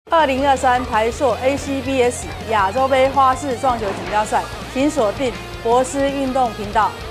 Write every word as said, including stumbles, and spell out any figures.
二零二三台塑 A C B S 亚洲杯花式撞球锦标赛，请锁定博斯运动频道。